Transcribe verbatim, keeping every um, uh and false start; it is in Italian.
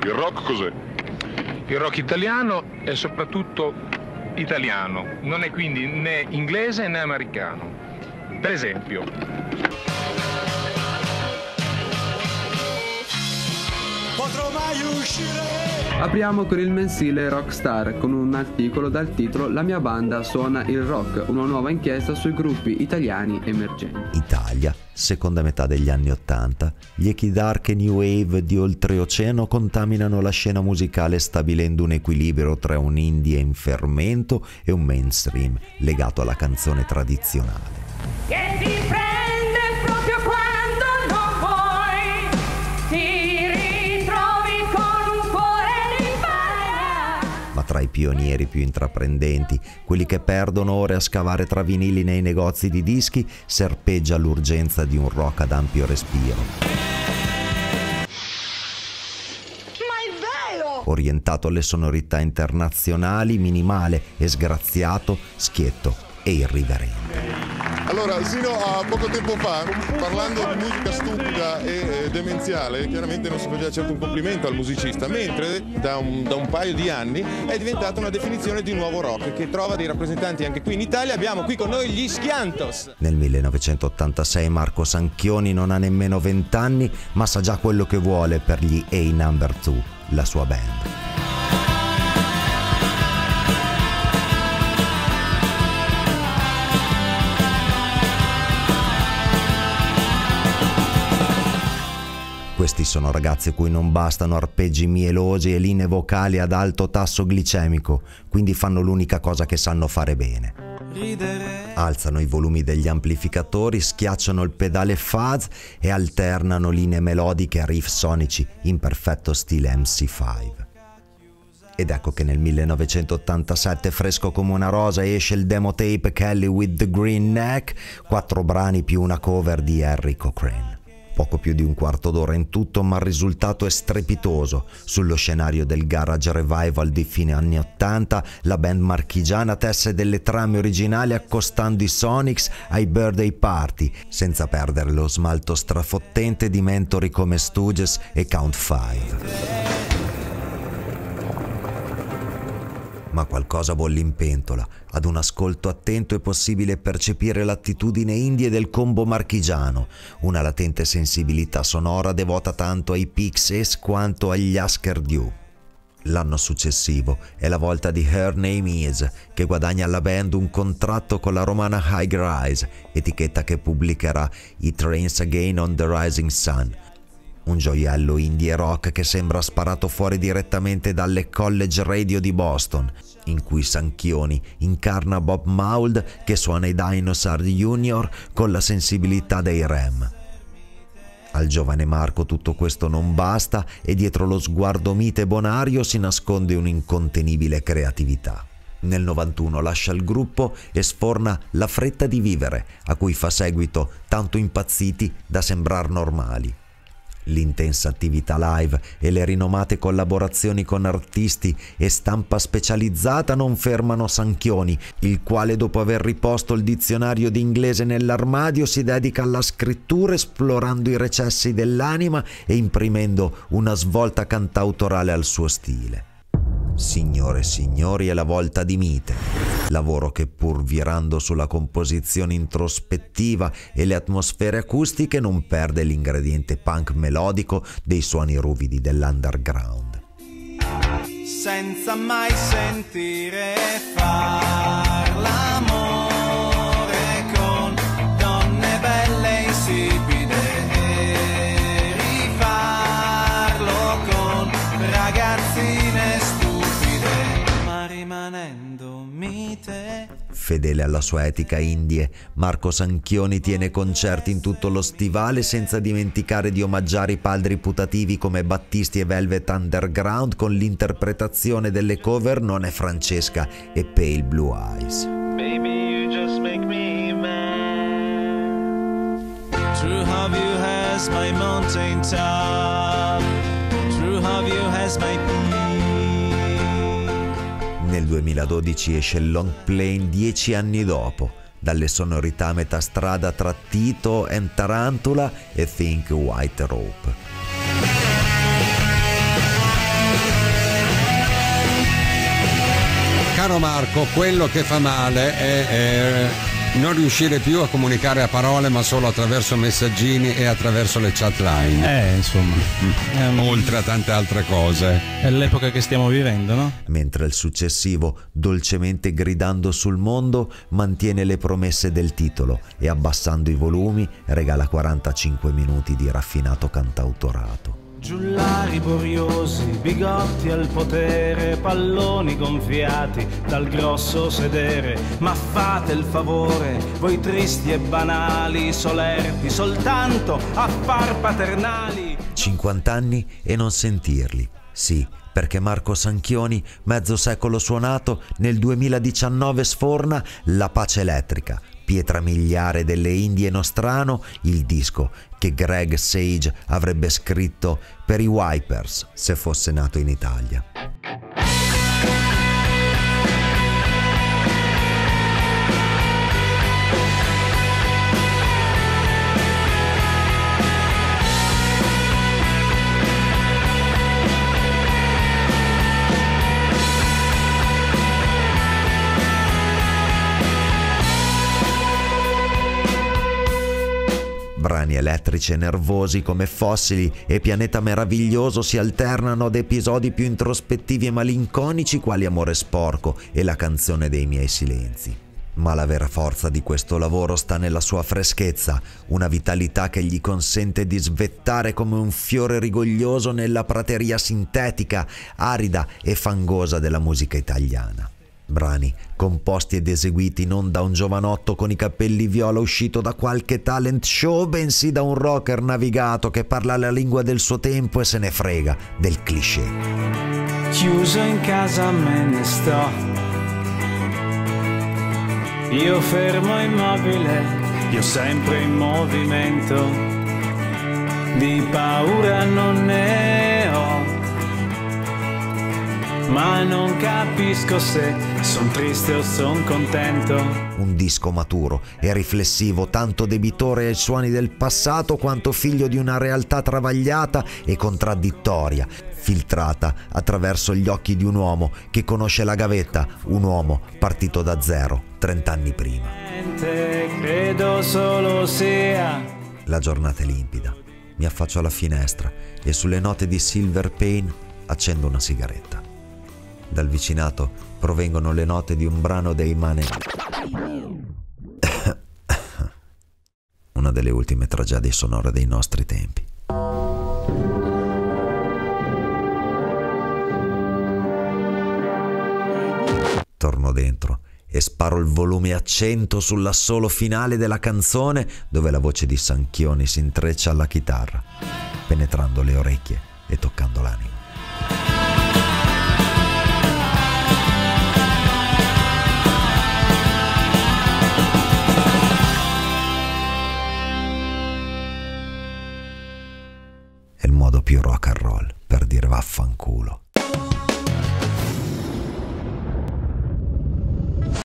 Il rock cos'è? Il rock italiano è soprattutto italiano, non è quindi né inglese né americano. Per esempio, potrò mai uscire? Apriamo con il mensile Rockstar con un articolo dal titolo La mia banda suona il rock, una nuova inchiesta sui gruppi italiani emergenti. Italia, seconda metà degli anni Ottanta, gli echi dark e new wave di oltreoceano contaminano la scena musicale stabilendo un equilibrio tra un indie in fermento e un mainstream legato alla canzone tradizionale. Che ti prende proprio quando non vuoi, ti ritrovi con un cuore di paglia. Ma tra i pionieri più intraprendenti, quelli che perdono ore a scavare tra vinili nei negozi di dischi, serpeggia l'urgenza di un rock ad ampio respiro. Ma è vero! Orientato alle sonorità internazionali, minimale e sgraziato, schietto e irriverente. Allora, sino a poco tempo fa, parlando di musica stupida e eh, demenziale, chiaramente non si faceva certo un complimento al musicista, mentre da un, da un paio di anni è diventata una definizione di nuovo rock che trova dei rappresentanti anche qui in Italia. Abbiamo qui con noi gli Schiantos. Nel millenovecentottantasei Marco Sanchioni non ha nemmeno vent'anni, ma sa già quello che vuole per gli A Number Two, la sua band. Questi sono ragazzi a cui non bastano arpeggi mielosi e linee vocali ad alto tasso glicemico, quindi fanno l'unica cosa che sanno fare bene. Ridere. Alzano i volumi degli amplificatori, schiacciano il pedale fuzz e alternano linee melodiche a riff sonici in perfetto stile M C cinque. Ed ecco che nel millenovecentottantasette, fresco come una rosa, esce il demo tape Kelly with the Green Neck, quattro brani più una cover di Harry Cochrane. Poco più di un quarto d'ora in tutto, ma il risultato è strepitoso. Sullo scenario del garage revival di fine anni ottanta, la band marchigiana tesse delle trame originali accostando i Sonics ai birthday party, senza perdere lo smalto strafottente di mentori come Stooges e Count Five. Ma qualcosa bolle in pentola. Ad un ascolto attento è possibile percepire l'attitudine indie del combo marchigiano, una latente sensibilità sonora devota tanto ai Pixies quanto agli Husker Du. L'anno successivo è la volta di Her Name Is, che guadagna alla band un contratto con la romana High Rise, etichetta che pubblicherà It Rains Again on the Rising Sun, un gioiello indie rock che sembra sparato fuori direttamente dalle college radio di Boston, in cui Sanchioni incarna Bob Mould che suona i Dinosaur Junior con la sensibilità dei Rem. Al giovane Marco tutto questo non basta e dietro lo sguardo mite e bonario si nasconde un'incontenibile creatività. Nel novantuno lascia il gruppo e sforna La fretta di vivere, a cui fa seguito Tanto impazziti da sembrar normali. L'intensa attività live e le rinomate collaborazioni con artisti e stampa specializzata non fermano Sanchioni, il quale dopo aver riposto il dizionario d'inglese nell'armadio si dedica alla scrittura esplorando i recessi dell'anima e imprimendo una svolta cantautorale al suo stile. Signore e signori, è la volta di Mite, lavoro che pur virando sulla composizione introspettiva e le atmosfere acustiche non perde l'ingrediente punk melodico dei suoni ruvidi dell'underground. Senza mai sentire far l'amore con donne belle insipide e rifarlo con ragazzine stupide. Rimanendo mite. Fedele alla sua etica indie, Marco Sanchioni tiene concerti in tutto lo stivale senza dimenticare di omaggiare i padri putativi come Battisti e Velvet Underground con l'interpretazione delle cover Non è Francesca e Pale Blue Eyes. Baby, you just make me mad. True love you has my mountain top. True love you has my peace. Nel duemiladodici esce il long plane dieci anni dopo, dalle sonorità a metà strada tra Tito and Tarantula e Think White Rope. caro Marco, quello che fa male è, è non riuscire più a comunicare a parole, ma solo attraverso messaggini e attraverso le chat line. Eh, insomma. Mm. Oltre a tante altre cose. È l'epoca che stiamo vivendo, no? Mentre il successivo, dolcemente gridando sul mondo, mantiene le promesse del titolo e abbassando i volumi regala quarantacinque minuti di raffinato cantautorato. Giullari boriosi, bigotti al potere, palloni gonfiati dal grosso sedere. Ma fate il favore, voi tristi e banali, solerti soltanto a far paternali. cinquanta anni e non sentirli. Sì, perché Marco Sanchioni, mezzo secolo suonato, nel duemiladiciannove sforna La Pace Elettrica, pietra miliare delle Indie Nostrano, il disco che Greg Sage avrebbe scritto per i Wipers se fosse nato in Italia. Brani elettrici e nervosi come Fossili e Pianeta Meraviglioso si alternano ad episodi più introspettivi e malinconici quali Amore Sporco e La canzone dei miei silenzi. Ma la vera forza di questo lavoro sta nella sua freschezza, una vitalità che gli consente di svettare come un fiore rigoglioso nella prateria sintetica, arida e fangosa della musica italiana. Brani composti ed eseguiti non da un giovanotto con i capelli viola uscito da qualche talent show, bensì da un rocker navigato che parla la lingua del suo tempo e se ne frega del cliché. Chiuso in casa me ne sto, io fermo immobile, io sempre in movimento, di paura non ne ho, ma non capisco se son triste o son contento. Un disco maturo e riflessivo, tanto debitore ai suoni del passato quanto figlio di una realtà travagliata e contraddittoria, filtrata attraverso gli occhi di un uomo che conosce la gavetta, un uomo partito da zero trent'anni prima. Credo solo sia. La giornata è limpida, mi affaccio alla finestra e sulle note di Silver Pain accendo una sigaretta. Dal vicinato provengono le note di un brano dei Mane. Una delle ultime tragedie sonore dei nostri tempi. Torno dentro e sparo il volume a cento sull'assolo finale della canzone, dove la voce di Sanchioni si intreccia alla chitarra, penetrando le orecchie e toccando l'anima. È il modo più rock and roll per dire vaffanculo.